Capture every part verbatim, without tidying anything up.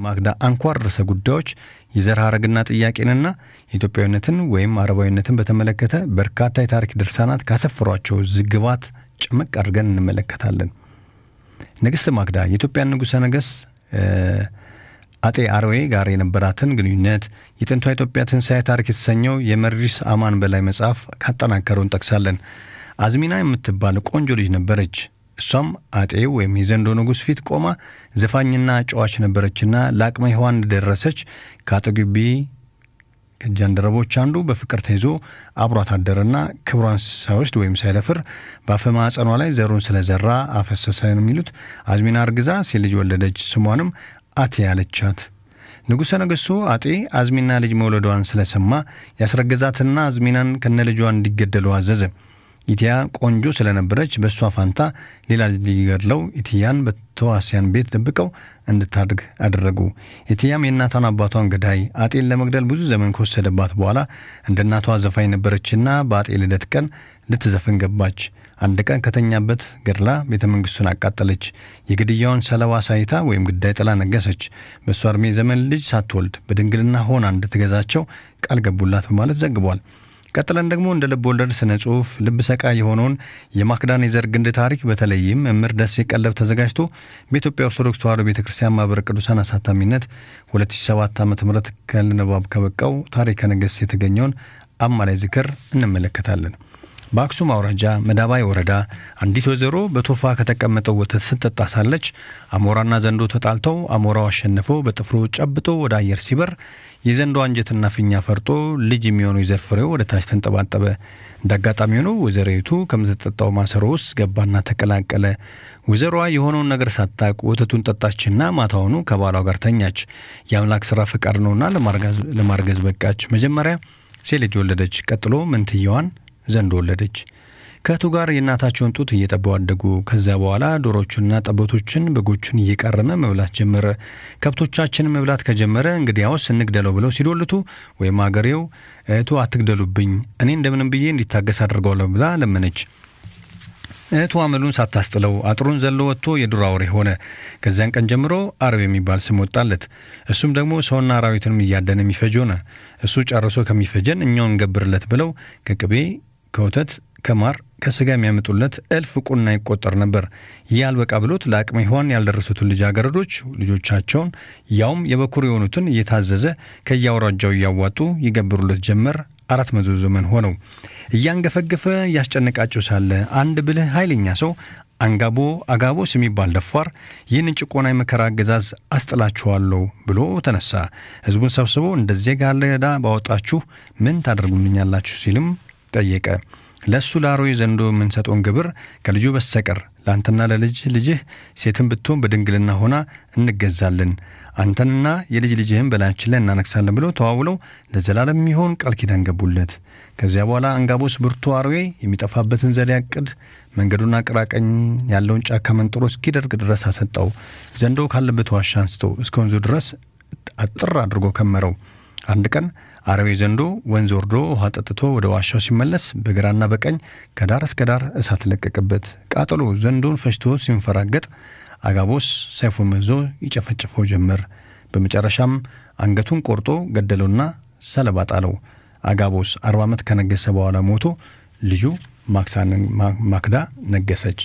ማግዳ አንኳር ርዕሰ ጉዳዮች የዘር ሐረግና ጥያቄንና ኢትዮጵያዊነትን ወይም አረባዊነትን በተመለከተ በርካታ የታሪክ ድርሳናት ካሰፈሯቸው ዝግባት ጭምቅ አድርገን እንመለከታለን። ንግስት ማግዳ የኢትዮጵያ ንጉሠ ነገሥት አጤ አርዌ ጋር የነበራትን ግንኙነት የጥንቷ ኢትዮጵያ ትንሣኤ ታሪክ የተሰኘው የመሪስ አማን በላይ መጽሐፍ ካጠናከረውን ጠቅሳለን። አዝሚና የምትባል ቆንጆ ልጅ ነበረች። እሷም አጤው ወይም የዘንዶ ንጉሥ ፊት ቆማ ዘፋኝና ጨዋች ነበረችና ለአቅመ ሔዋን እንደደረሰች ከአጠገቢ ከጃንደረቦች አንዱ በፍቅር ተይዞ አብሯት አደረና ክብሯን ሳይወስድ ወይም ሳይደፍር በአፈማጸኗ ላይ ዘሩን ስለዘራ አፈሰሰ ነው የሚሉት። አዝሚና አርግዛ ሴት ልጅ ወለደች። ስሟንም አቴ ያለቻት። ንጉሠ ነገሥቱ አጤ አዝሚና ልጅ መውለዷን ስለሰማ ያስረገዛትና አዝሚናን ከነልጇ እንዲገደሉ አዘዘ። ኢቲያ ቆንጆ ስለነበረች በሷ ፋንታ ሌላ ልጅ ገድለው ኢቲያን በተዋሲያን ቤት ደብቀው እንድታድግ አደረጉ። ኢቲያም የእናቷን አባቷን ገዳይ አጤን ለመግደል ብዙ ዘመን ከወሰደባት በኋላ እንደ እናቷ ዘፋኝ ነበረችና በአጤ ልደት ቀን ልትዘፍን ገባች። አንድ ቀን ከተኛበት ገድላ ቤተ መንግስቱን አቃጠለች። የግድያውን ሰለባ ሳይታ ወይም ግዳይ ጥላ ነገሰች። በሷ እድሜ ዘመን ልጅ ሳትወልድ በድንግልና ሆና እንድትገዛቸው ቃል ገቡላት በማለት ዘግቧል። ቀጥለን ደግሞ እንደ ልብ ወለድ ስነ ጽሁፍ ልብ ሰቃይ የሆነውን የማክዳን የዘር ግንድ ታሪክ በተለይም መምህር ደሴ ቀለብ ተዘጋጅቶ በኢትዮጵያ ኦርቶዶክስ ተዋሕዶ ቤተክርስቲያን ማህበረ ቅዱሳን አሳታሚነት ሁለት ሺህ ሰባት ዓመተ ምህረት ከልንባብ ከበቃው ታሪከ ነገሥት የተገኘውን አማላይ ዝክር እንመለከታለን። በአክሱም አውራጃ መዳባይ ወረዳ አንዲት ወይዘሮ በቶፋ ከተቀመጠው ወተት ስትጠጣ ሳለች አሞራና ዘንዶ ተጣልተው አሞራው አሸንፎ በጥፍሩ ጨብጦ ወደ አየር ሲበር የዘንዶ አንጀትና ፊኛ ፈርጦ ልጅ የሚሆነው የዘር ፍሬው ወደ ታች ተንጠባጠበ። እንዳጋጣሚ ሆኖ ወይዘሪቱ ከምትጠጣው ማሰሮ ውስጥ ገባና ተቀላቀለ። ወይዘሮዋ የሆነውን ነገር ሳታውቅ ወተቱን ጠጣችና ማታውኑ ከባሏ ጋር ተኛች። የአምላክ ሥራ ፈቃድ ነውና ለማርገዝ በቃች። መጀመሪያ ሴት ልጅ ወለደች። ቀጥሎ መንትያዋን ዘንዶ ወለደች። ከእህቱ ጋር የእናታቸውን ጡት እየጠቡ አደጉ። ከዛ በኋላ ዶሮቹንና ጠቦቶችን በጎቹን እየቀረመ መብላት ጀመረ። ከብቶቻችን መብላት ከጀመረ እንግዲያውስ እንግደለው ብለው ሲዶልቱ ወይም አገሬው እህቱ አትግደሉብኝ እኔ እንደምንም ብዬ እንዲታገስ አድርገዋለሁ ብላ ለመነች። እህቱ አመሉን ሳታስጥለው አጥሩን ዘሎ ወጥቶ የዱር አውሬ ሆነ። ከዚያን ቀን ጀምሮ አርብ የሚባል ስም ወጣለት። እሱም ደግሞ ሰውና አራዊትንም እያደነ የሚፈጅ ሆነ። እሱ ጨርሶ ከሚፈጀን እኛውን እንገብርለት ብለው ከቅቤ ከወተት ከማር ከስጋ የሚያመጡለት እልፍ ቁና ይቆጠር ነበር። ይህ አልበቃ ብሎት ለአቅመ ሔዋን ያልደረሱትን ልጃገረዶች ልጆቻቸውን ያውም የበኩር የሆኑትን እየታዘዘ ከያወራጃው እያዋጡ ይገብሩለት ጀመር። አራት መቶ ዘመን ሆነው። እያንገፈገፈ ያስጨነቃቸው ሳለ አንድ ብልህ ኃይለኛ ሰው አንጋቦ አጋቦስ የሚባል ደፋር ይህንን ጭቆና የመከራ አገዛዝ አስጥላችኋለሁ ብሎ ተነሳ። ህዝቡን ሰብስቦ እንደዚህ ጋር ለዳ ባወጣችሁ ምን ታደርጉልኛላችሁ ሲልም ጠየቀ። ለሱ ላሮይ ዘንዶ ምን ሰጦን ግብር ከልጁ በስተቀር ላንተና ለልጅ ልጅህ ሴትን ብትሆን በድንግልና ሆና እንገዛለን አንተንና የልጅ ልጅህን በላያችን ላይ እናነክሳለን ብለው ተዋውለው ለዘላለም የሚሆን ቃል ኪዳን ገቡለት። ከዚያ በኋላ አንጋቦስ ብርቱ አርዌ የሚጠፋበትን ዘዴ ያቅድ መንገዱና ቅራቀኝ ያለውን ጫካ መንጥሮ እስኪደርግ ድረስ አሰጣው። ዘንዶ ካለበት ዋሻ አንስቶ እስከ ወንዙ ድረስ አጥር አድርጎ ከመረው። አንድ ቀን አርዌ ዘንዶ ወንዝ ወርዶ ውሃ ጠጥቶ ወደ ዋሻው ሲመለስ በግራና በቀኝ ከዳር እስከ ዳር እሳት ለቀቀበት። ቃጠሎ ዘንዶን ፈጅቶ ሲንፈራገጥ አጋቦስ ሰይፉን መዞ ይጨፈጭፈው ጀመር። በመጨረሻም አንገቱን ቆርጦ ገደለውና ሰለባ ጣለው። አጋቦስ አርባ ዓመት ከነገሰ በኋላ ሞቶ ልጁ ማክሳን ማክዳ ነገሰች።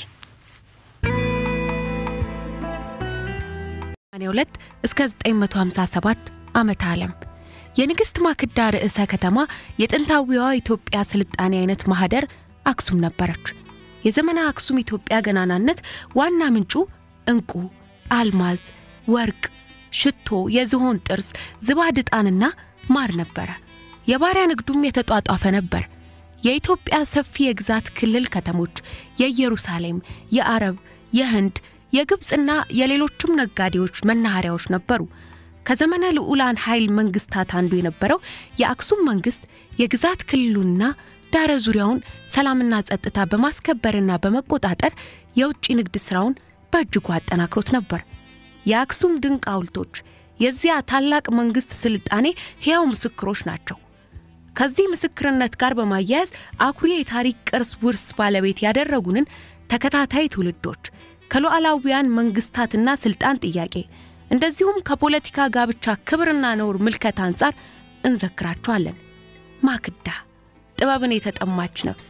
ሁለት እስከ ዘጠኝ መቶ ሃምሳ ሰባት ዓመተ ዓለም የንግስት ማክዳ ርዕሰ ከተማ የጥንታዊዋ ኢትዮጵያ ስልጣኔ አይነት ማህደር አክሱም ነበረች። የዘመነ አክሱም ኢትዮጵያ ገናናነት ዋና ምንጩ እንቁ፣ አልማዝ፣ ወርቅ፣ ሽቶ፣ የዝሆን ጥርስ፣ ዝባድ ዕጣንና ማር ነበረ። የባሪያ ንግዱም የተጧጧፈ ነበር። የኢትዮጵያ ሰፊ የግዛት ክልል ከተሞች የኢየሩሳሌም፣ የአረብ፣ የህንድ፣ የግብጽና የሌሎችም ነጋዴዎች መናኸሪያዎች ነበሩ። ከዘመነ ልዑላን ኃይል መንግስታት አንዱ የነበረው የአክሱም መንግስት የግዛት ክልሉና ዳረ ዙሪያውን ሰላምና ጸጥታ በማስከበርና በመቆጣጠር የውጭ ንግድ ስራውን በእጅጉ አጠናክሮት ነበር። የአክሱም ድንቅ ሐውልቶች የዚያ ታላቅ መንግስት ስልጣኔ ሕያው ምስክሮች ናቸው። ከዚህ ምስክርነት ጋር በማያያዝ አኩሪ የታሪክ ቅርስ ውርስ ባለቤት ያደረጉንን ተከታታይ ትውልዶች ከሉዓላዊያን መንግስታትና ስልጣን ጥያቄ እንደዚሁም ከፖለቲካ ጋብቻ ክብርና ነውር ምልከታ አንፃር እንዘክራቸዋለን። ማክዳ ጥበብን የተጠማች ነፍስ።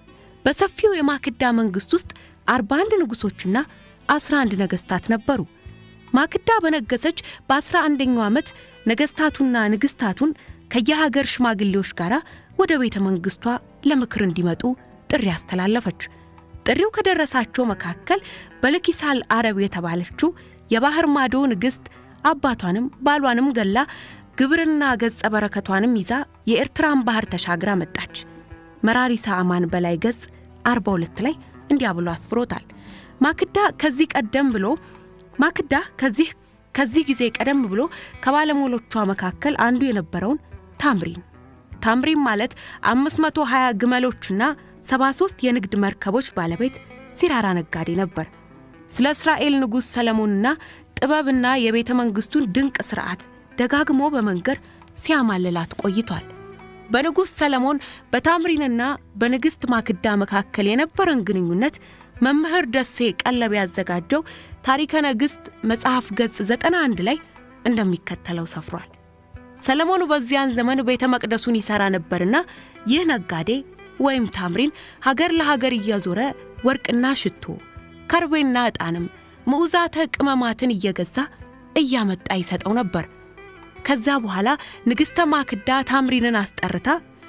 በሰፊው የማክዳ መንግስት ውስጥ አርባ አንድ ንጉሶችና አስራ አንድ ነገስታት ነበሩ። ማክዳ በነገሰች በአስራ አንደኛው ዓመት ነገስታቱና ንግስታቱን ከየሀገር ሽማግሌዎች ጋር ወደ ቤተ መንግስቷ ለምክር እንዲመጡ ጥሪ አስተላለፈች። ጥሪው ከደረሳቸው መካከል በልኪሳል አረብ የተባለችው የባህር ማዶ ንግስት አባቷንም ባሏንም ገላ ግብርና ገጸ በረከቷንም ይዛ የኤርትራን ባህር ተሻግራ መጣች። መራሪሳ አማን በላይ ገጽ አርባ ሁለት ላይ እንዲያ ብሎ አስፍሮታል። ማክዳ ከዚህ ቀደም ብሎ ማክዳ ከዚህ ከዚህ ጊዜ ቀደም ብሎ ከባለሞሎቿ መካከል አንዱ የነበረውን ታምሪን ታምሪን ማለት አምስት መቶ ሃያ ግመሎችና ሰባ ሶስት የንግድ መርከቦች ባለቤት ሲራራ ነጋዴ ነበር። ስለ እስራኤል ንጉስ ሰለሞንና ጥበብና የቤተ መንግስቱን ድንቅ ሥርዓት ደጋግሞ በመንገር ሲያማልላት ቆይቷል። በንጉስ ሰለሞን በታምሪንና በንግስት ማክዳ መካከል የነበረን ግንኙነት መምህር ደሴ ቀለብ ያዘጋጀው ታሪከ ነገስት መጽሐፍ ገጽ ዘጠና አንድ ላይ እንደሚከተለው ሰፍሯል። ሰለሞን በዚያን ዘመን ቤተ መቅደሱን ይሰራ ነበርና ይህ ነጋዴ ወይም ታምሪን ሀገር ለሀገር እያዞረ ወርቅና ሽቶ ከርቤና ዕጣንም ሙዛተ ቅመማትን እየገዛ እያመጣ ይሰጠው ነበር። ከዛ በኋላ ንግስተ ማክዳ ታምሪንን አስጠርታ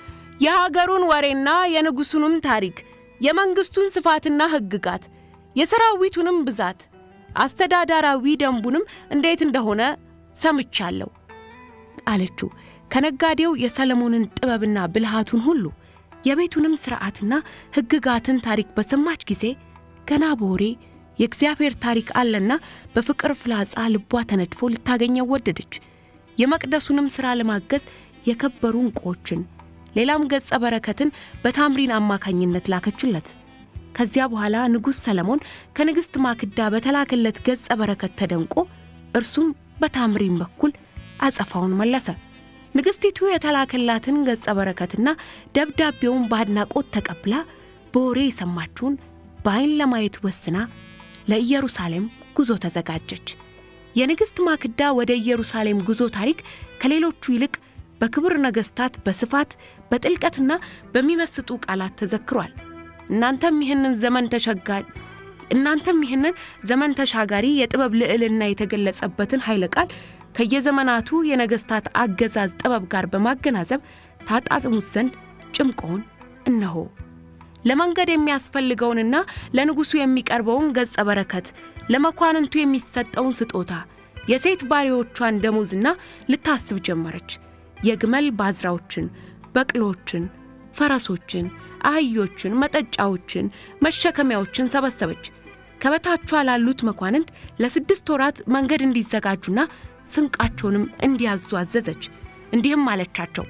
የሀገሩን ወሬና የንጉሱንም ታሪክ የመንግስቱን ስፋትና ህግጋት የሰራዊቱንም ብዛት አስተዳዳራዊ ደንቡንም እንዴት እንደሆነ ሰምቻለሁ አለችው። ከነጋዴው የሰለሞንን ጥበብና ብልሃቱን ሁሉ የቤቱንም ሥርዓትና ህግጋትን ታሪክ በሰማች ጊዜ ገና በወሬ የእግዚአብሔር ታሪክ አለና በፍቅር ፍላጻ ልቧ ተነድፎ ልታገኘው ወደደች። የመቅደሱንም ሥራ ለማገዝ የከበሩ ዕንቁዎችን ሌላም ገጸ በረከትን በታምሪን አማካኝነት ላከችለት። ከዚያ በኋላ ንጉስ ሰለሞን ከንግስት ማክዳ በተላከለት ገጸ በረከት ተደንቆ እርሱም በታምሪን በኩል አጸፋውን መለሰ። ንግስቲቱ የተላከላትን ገጸ በረከትና ደብዳቤውን ባድናቆት ተቀብላ በወሬ የሰማችውን በአይን ለማየት ወስና ለኢየሩሳሌም ጉዞ ተዘጋጀች። የንግስት ማክዳ ወደ ኢየሩሳሌም ጉዞ ታሪክ ከሌሎቹ ይልቅ በክብር ነገስታት በስፋት በጥልቀትና በሚመስጡ ቃላት ተዘክሯል። እናንተም ይህንን ዘመን ተሻጋሪ እናንተም ይህንን ዘመን ተሻጋሪ የጥበብ ልዕልና የተገለጸበትን ኃይለ ቃል ከየዘመናቱ የነገስታት አገዛዝ ጥበብ ጋር በማገናዘብ ታጣጥሙት ዘንድ ጭምቆን እነሆ። ለመንገድ የሚያስፈልገውንና ለንጉሱ የሚቀርበውን ገጸ በረከት ለመኳንንቱ የሚሰጠውን ስጦታ የሴት ባሪዎቿን ደሞዝና ልታስብ ጀመረች። የግመል ባዝራዎችን፣ በቅሎችን፣ ፈረሶችን፣ አህዮችን፣ መጠጫዎችን፣ መሸከሚያዎችን ሰበሰበች። ከበታቿ ላሉት መኳንንት ለስድስት ወራት መንገድ እንዲዘጋጁና ስንቃቸውንም እንዲያዙ አዘዘች። እንዲህም አለቻቸው፣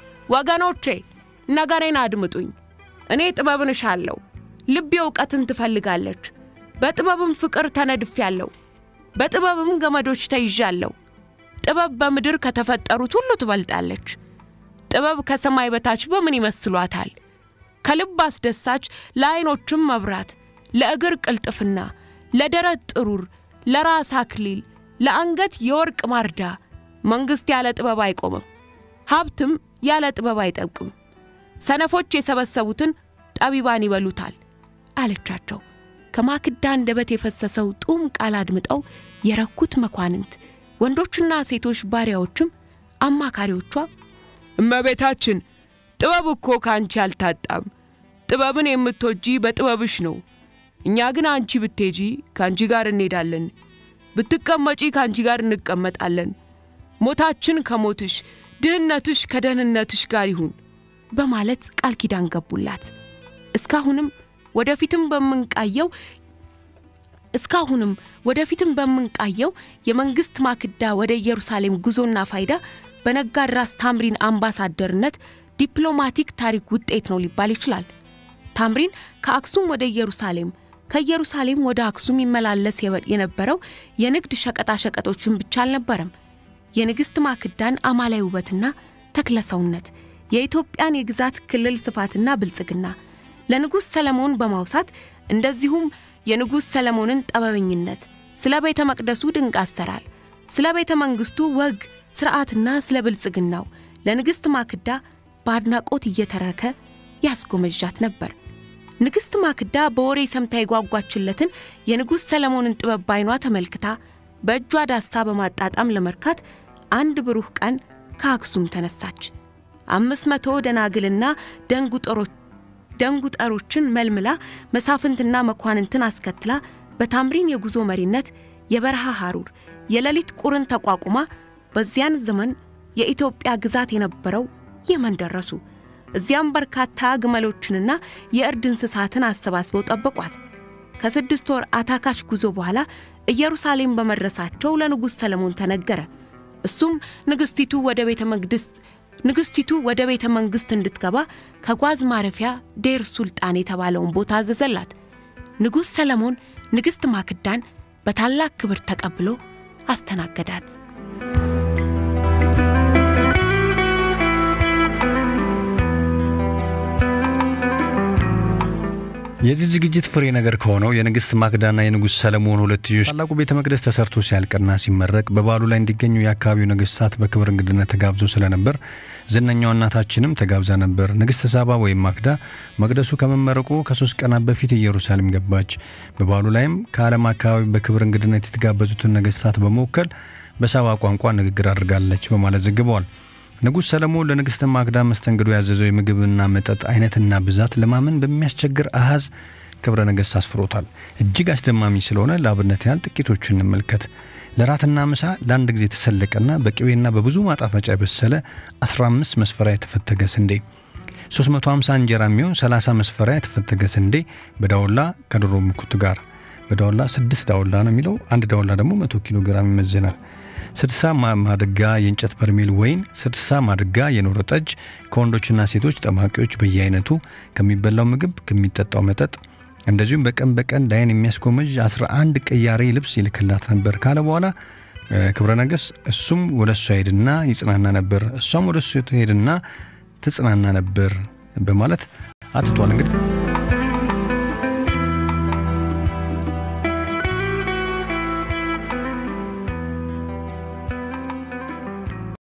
ወገኖቼ ነገሬን አድምጡኝ። እኔ ጥበብን እሻለሁ፣ ልቤ ዕውቀትን ትፈልጋለች። በጥበብም ፍቅር ተነድፌያለሁ፣ በጥበብም ገመዶች ተይዣለሁ። ጥበብ በምድር ከተፈጠሩት ሁሉ ትበልጣለች። ጥበብ ከሰማይ በታች በምን ይመስሏታል? ከልብ አስደሳች፣ ለዓይኖችም መብራት፣ ለእግር ቅልጥፍና፣ ለደረት ጥሩር፣ ለራስ አክሊል፣ ለአንገት የወርቅ ማርዳ። መንግስት ያለ ጥበብ አይቆምም፣ ሀብትም ያለ ጥበብ አይጠብቅም። ሰነፎች የሰበሰቡትን ጠቢባን ይበሉታል አለቻቸው። ከማክዳ አንደበት የፈሰሰው ጡም ቃል አድምጠው የረኩት መኳንንት ወንዶችና ሴቶች ባሪያዎችም አማካሪዎቿ እመቤታችን ጥበብ እኮ ካንቺ አልታጣም፣ ጥበብን የምትወጂ በጥበብሽ ነው። እኛ ግን አንቺ ብትሄጂ ካንቺ ጋር እንሄዳለን፣ ብትቀመጪ ካንቺ ጋር እንቀመጣለን። ሞታችን ከሞትሽ ድህነትሽ ከደህንነትሽ ጋር ይሁን በማለት ቃል ኪዳን ገቡላት። እስካሁንም ወደፊትም በመንቃየው እስካሁንም ወደፊትም በመንቃየው የመንግስት ማክዳ ወደ ኢየሩሳሌም ጉዞና ፋይዳ በነጋድ ራስ ታምሪን አምባሳደርነት ዲፕሎማቲክ ታሪክ ውጤት ነው ሊባል ይችላል። ታምሪን ከአክሱም ወደ ኢየሩሳሌም ከኢየሩሳሌም ወደ አክሱም ይመላለስ የነበረው የንግድ ሸቀጣ ሸቀጦችን ብቻ አልነበረም። የንግስት ማክዳን አማላይ ውበትና ተክለሰውነት፣ የኢትዮጵያን የግዛት ክልል ስፋትና ብልጽግና ለንጉስ ሰለሞን በማውሳት እንደዚሁም የንጉስ ሰለሞንን ጠበበኝነት፣ ስለ ቤተ መቅደሱ ድንቅ አሰራር፣ ስለ ቤተ መንግስቱ ወግ ስርዓትና ስለ ብልጽግናው ለንግስት ማክዳ ባድናቆት እየተረከ ያስጎመጃት ነበር። ንግስት ማክዳ በወሬ ሰምታ ይጓጓችለትን የንጉስ ሰለሞንን ጥበብ ባይኗ ተመልክታ በእጇ ዳሳ በማጣጣም ለመርካት አንድ ብሩህ ቀን ከአክሱም ተነሳች። አምስት መቶ ደናግልና ደንጉጠሮች ደንጉጠሮችን መልምላ መሳፍንትና መኳንንትን አስከትላ በታምሪን የጉዞ መሪነት የበረሃ ሐሩር የሌሊት ቁርን ተቋቁማ በዚያን ዘመን የኢትዮጵያ ግዛት የነበረው የመን ደረሱ። እዚያም በርካታ ግመሎችንና የእርድ እንስሳትን አሰባስበው ጠበቋት። ከስድስት ወር አታካች ጉዞ በኋላ ኢየሩሳሌም በመድረሳቸው ለንጉስ ሰለሞን ተነገረ። እሱም ንግስቲቱ ወደ ቤተ መቅደስ ንግስቲቱ ወደ ቤተ መንግስት እንድትገባ ከጓዝ ማረፊያ ዴር ሱልጣን የተባለውን ቦታ አዘዘላት። ንጉስ ሰለሞን ንግስት ማክዳን በታላቅ ክብር ተቀብሎ አስተናገዳት። የዚህ ዝግጅት ፍሬ ነገር ከሆነው የንግስት ማክዳና የንጉስ ሰለሞን ሁለትዮሽ ታላቁ ቤተ መቅደስ ተሰርቶ ሲያልቅና ሲመረቅ በባሉ ላይ እንዲገኙ የአካባቢው ነገስታት በክብር እንግድነት ተጋብዘው ስለነበር ዝነኛው እናታችንም ተጋብዛ ነበር። ንግስት ሳባ ወይም ማክዳ መቅደሱ ከመመረቁ ከሶስት ቀናት በፊት ኢየሩሳሌም ገባች። በባሉ ላይም ከዓለም አካባቢ በክብር እንግድነት የተጋበዙትን ነገስታት በመወከል በሳባ ቋንቋ ንግግር አድርጋለች በማለት ዘግበዋል። ንጉስ ሰለሞን ለንግስት ማክዳ መስተንግዶ ያዘዘው የምግብና መጠጥ አይነትና ብዛት ለማመን በሚያስቸግር አሃዝ ክብረ ነገስት አስፍሮታል። እጅግ አስደማሚ ስለሆነ ለአብነት ያህል ጥቂቶችን እንመልከት። ለራትና ምሳ ለአንድ ጊዜ ተሰለቀና በቅቤና በብዙ ማጣፈጫ የበሰለ አስራ አምስት መስፈሪያ የተፈተገ ስንዴ፣ ሶስት መቶ ሃምሳ እንጀራ የሚሆን ሰላሳ መስፈሪያ የተፈተገ ስንዴ በዳውላ ከዶሮ ምኩት ጋር። በዳውላ ስድስት ዳውላ ነው የሚለው፣ አንድ ዳውላ ደግሞ መቶ ኪሎ ግራም ይመዘናል። ስድሳ ማድጋ የእንጨት በርሜል ወይን፣ ስድሳ ማድጋ የኖረ ጠጅ ከወንዶችና ሴቶች ጠማቂዎች በየአይነቱ ከሚበላው ምግብ ከሚጠጣው መጠጥ እንደዚሁም በቀን በቀን ላይን የሚያስጎመጅ አስራ አንድ ቀያሪ ልብስ ይልክላት ነበር ካለ በኋላ ክብረ ነገስ እሱም ወደሱ ሄድና ይጽናና ነበር እሷም ወደሱ ሄድና ትጽናና ነበር በማለት አጥቷል። እንግዲህ